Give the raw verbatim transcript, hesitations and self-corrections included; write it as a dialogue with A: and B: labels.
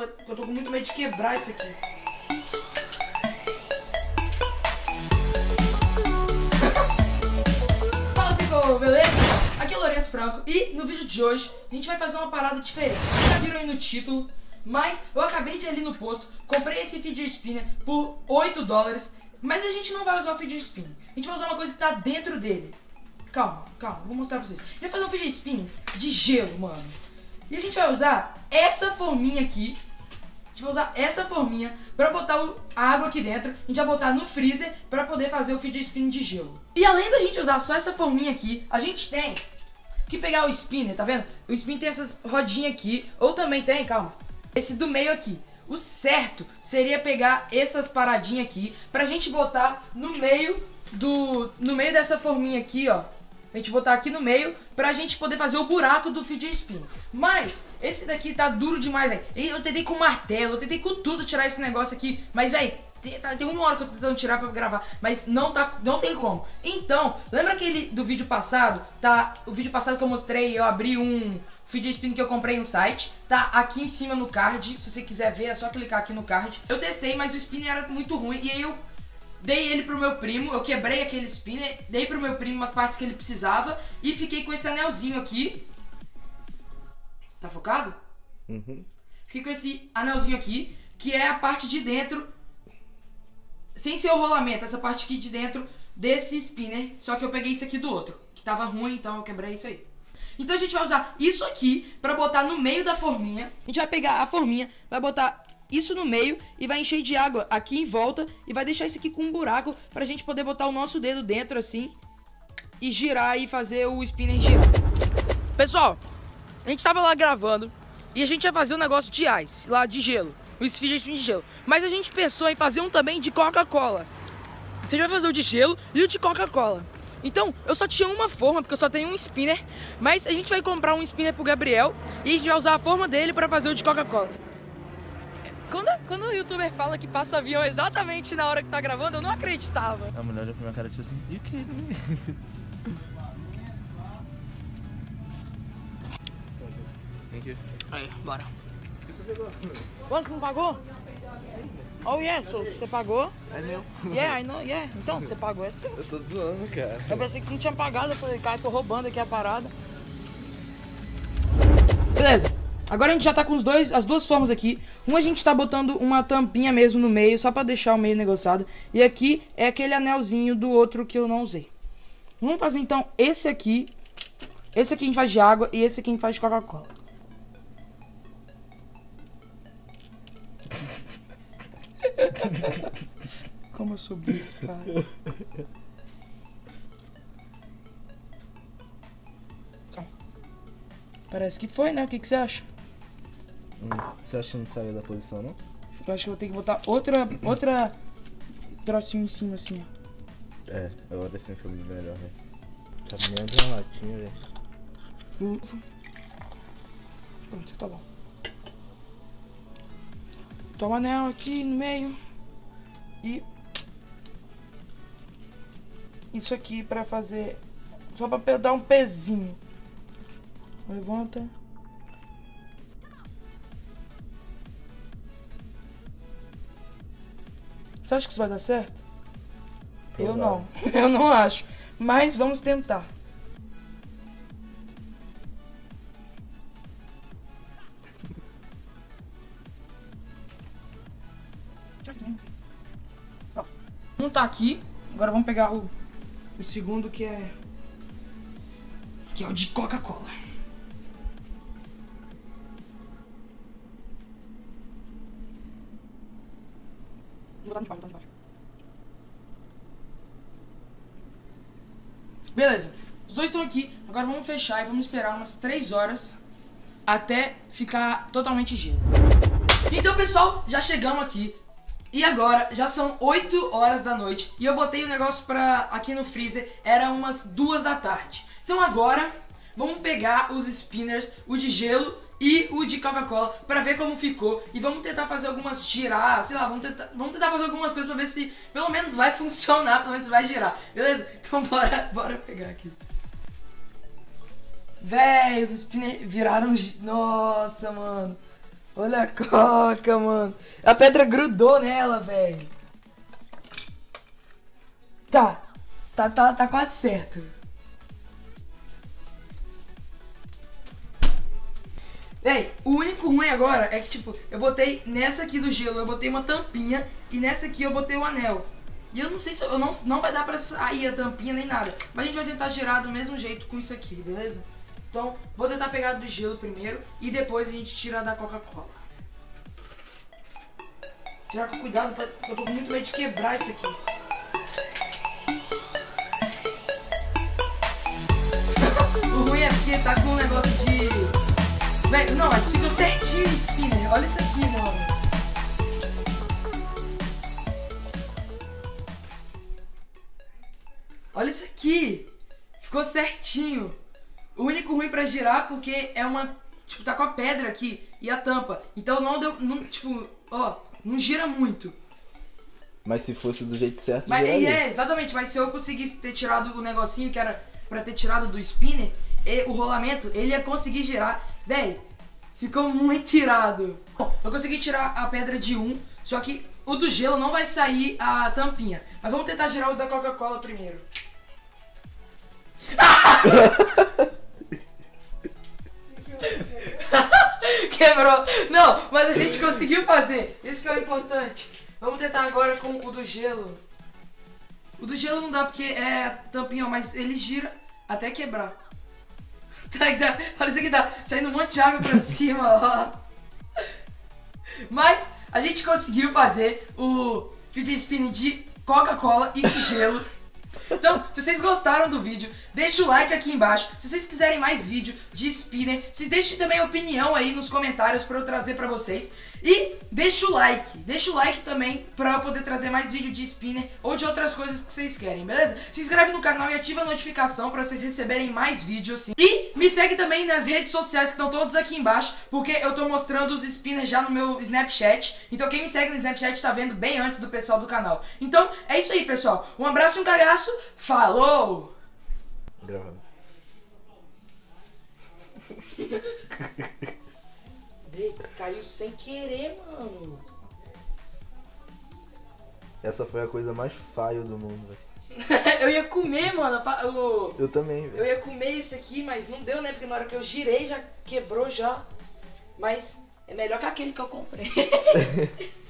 A: Eu tô com muito medo de quebrar isso aqui. Fala, people, beleza? Aqui é o Lourenço Franco e no vídeo de hoje a gente vai fazer uma parada diferente. Vocês já viram aí no título, mas eu acabei de ir ali no posto, comprei esse fidget spinner por oito dólares, mas a gente não vai usar o fidget spinner. A gente vai usar uma coisa que tá dentro dele. Calma, calma, vou mostrar pra vocês. A gente vai fazer um fidget spinner de gelo, mano. E a gente vai usar essa forminha aqui. A gente vai usar essa forminha pra botar o, a água aqui dentro. A gente vai botar no freezer pra poder fazer o fidget spinner de gelo. E além da gente usar só essa forminha aqui, a gente tem que pegar o spinner, tá vendo? O spinner tem essas rodinhas aqui. Ou também tem, calma, esse do meio aqui. O certo seria pegar essas paradinhas aqui pra gente botar no meio do... No meio dessa forminha aqui, ó. A gente botar aqui no meio pra gente poder fazer o buraco do fidget spinner. Mas esse daqui tá duro demais, velho. Eu tentei com martelo, eu tentei com tudo tirar esse negócio aqui. Mas, velho, tem, tem uma hora que eu tô tentando tirar pra gravar, mas não, tá, não tem como. Então, lembra aquele do vídeo passado? Tá, o vídeo passado que eu mostrei, eu abri um fidget spinner que eu comprei no site. Tá aqui em cima no card. Se você quiser ver, é só clicar aqui no card. Eu testei, mas o spinner era muito ruim. E aí eu dei ele pro meu primo, eu quebrei aquele spinner, dei pro meu primo umas partes que ele precisava e fiquei com esse anelzinho aqui. Tá focado?
B: Uhum.
A: Fiquei com esse anelzinho aqui, que é a parte de dentro, sem ser o rolamento, essa parte aqui de dentro desse spinner. Só que eu peguei isso aqui do outro, que tava ruim, então eu quebrei isso aí. Então a gente vai usar isso aqui pra botar no meio da forminha. A gente vai pegar a forminha, vai botar isso no meio e vai encher de água aqui em volta e vai deixar isso aqui com um buraco pra gente poder botar o nosso dedo dentro assim e girar e fazer o spinner girar. Pessoal, a gente tava lá gravando e a gente ia fazer um negócio de ice, lá de gelo, o fidget spinner de gelo. Mas a gente pensou em fazer um também de Coca-Cola. Então a gente vai fazer o de gelo e o de Coca-Cola. Então, eu só tinha uma forma, porque eu só tenho um spinner, mas a gente vai comprar um spinner pro Gabriel e a gente vai usar a forma dele pra fazer o de Coca-Cola. Quando, quando o youtuber fala que passa avião exatamente na hora que tá gravando, eu não acreditava.
B: A mulher olhou pra minha cara e disse assim, you kidding me? Thank you.
A: Aí, bora.
B: O que você pegou?
A: Você não pagou? Oh, yeah, so, você pagou?
B: É meu.
A: Yeah, I know, yeah. Então, você pagou, é seu.
B: Eu tô zoando, cara.
A: Eu pensei que você não tinha pagado, eu falei, cara, tô roubando aqui a parada. Beleza. Agora a gente já tá com os dois, as duas formas aqui. Uma a gente tá botando uma tampinha mesmo no meio, só pra deixar o meio negociado. E aqui é aquele anelzinho do outro que eu não usei. Vamos fazer então esse aqui. Esse aqui a gente faz de água e esse aqui a gente faz de Coca-Cola. Como eu sou bonito, cara. Parece que foi, né? O que, que você acha?
B: Hum, você acha que não saiu da posição, não?
A: Eu acho que eu vou ter que botar outra, outra trocinho em cima, assim.
B: É, agora sim foi melhor, velho. Tá meio uma latinha, velho.
A: Hum. Pronto, tá bom. Toma o anel aqui no meio. E isso aqui pra fazer, só pra dar um pezinho. Levanta. Você acha que isso vai dar certo? Eu não. Eu não acho. Mas vamos tentar. Um tá aqui. Agora vamos pegar o, o segundo, que é que é o de Coca-Cola. Vou botar de baixo, vou botar de baixo. Beleza. Os dois estão aqui. Agora vamos fechar e vamos esperar umas três horas até ficar totalmente gelo. Então, pessoal, já chegamos aqui. E agora, já são oito horas da noite e eu botei o negócio pra, aqui no freezer, era umas duas da tarde. Então agora, vamos pegar os spinners, o de gelo e o de Coca-Cola, pra ver como ficou. E vamos tentar fazer algumas girar, sei lá, vamos tentar, vamos tentar fazer algumas coisas pra ver se pelo menos vai funcionar, pelo menos vai girar. Beleza? Então bora, bora pegar aqui. Véi, os spinners viraram... Nossa, mano. Olha a coca, mano. A pedra grudou nela, velho. Tá. Tá, tá, tá quase certo. Véi, o único ruim agora é que, tipo, eu botei nessa aqui do gelo, eu botei uma tampinha e nessa aqui eu botei o anel. E eu não sei se eu não, não vai dar pra sair a tampinha nem nada. Mas a gente vai tentar girar do mesmo jeito com isso aqui, beleza? Então, vou tentar pegar do gelo primeiro e depois a gente tira da Coca-Cola. Tirar com cuidado, porque eu tô com muito medo de quebrar isso aqui. O ruim é porque tá com um negócio de... Véi, não, mas fica certinho o spinner. Olha isso aqui, mano. Olha isso aqui. Ficou certinho. O único ruim pra girar porque é uma... Tipo, tá com a pedra aqui e a tampa. Então não deu... Não, tipo, ó, não gira muito.
B: Mas se fosse do jeito certo,
A: Mas,
B: giraria.
A: é, exatamente. Mas se eu conseguisse ter tirado o negocinho que era pra ter tirado do spinner, e o rolamento, ele ia conseguir girar. Véi, ficou muito irado. Bom, eu consegui tirar a pedra de um, só que o do gelo não vai sair a tampinha. Mas vamos tentar girar o da Coca-Cola primeiro. Quebrou. Não, mas a gente conseguiu fazer. Isso que é o importante. Vamos tentar agora com o do gelo. O do gelo não dá porque é tampinha, mas ele gira até quebrar. Tá, tá, olha isso aqui, tá saindo um monte de água pra cima, ó. Mas a gente conseguiu fazer o fidget spinner de Coca-Cola e de gelo. Então, se vocês gostaram do vídeo, deixa o like aqui embaixo. Se vocês quiserem mais vídeo de spinner, vocês deixem também opinião aí nos comentários pra eu trazer pra vocês. E deixa o like, deixa o like também pra eu poder trazer mais vídeo de spinner ou de outras coisas que vocês querem, beleza? Se inscreve no canal e ativa a notificação pra vocês receberem mais vídeos assim. E me segue também nas redes sociais que estão todas aqui embaixo, porque eu tô mostrando os spinners já no meu Snapchat. Então quem me segue no Snapchat tá vendo bem antes do pessoal do canal. Então é isso aí, pessoal. Um abraço e um cagaço. Falou!
B: Gravando.
A: Eita, caiu sem querer, mano.
B: Essa foi a coisa mais fail do mundo, velho.
A: Eu ia comer, mano. O...
B: Eu também, velho.
A: Eu ia comer isso aqui, mas não deu, né? Porque na hora que eu girei já quebrou já. Mas é melhor que aquele que eu comprei.